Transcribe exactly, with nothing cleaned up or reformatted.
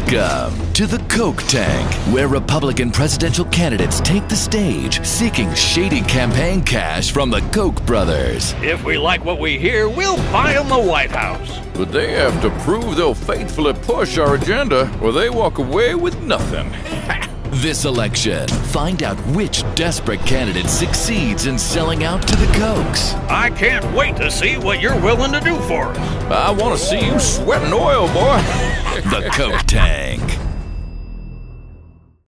Welcome to the Coke Tank, where Republican presidential candidates take the stage seeking shady campaign cash from the Koch brothers. If we like what we hear, we'll buy them the White House. But they have to prove they'll faithfully push our agenda, or they walk away with nothing. This election, find out which desperate candidate succeeds in selling out to the Kochs. I can't wait to see what you're willing to do for us. I want to see you sweating oil, boy. The Coke Tank.